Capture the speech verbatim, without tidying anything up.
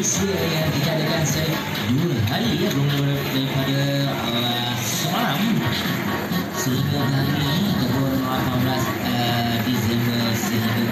Malaysia yang dijadikan dua hari ya bermula daripada uh, semalam sehingga hari ini dua puluh lapan belas uh, Disember sehingga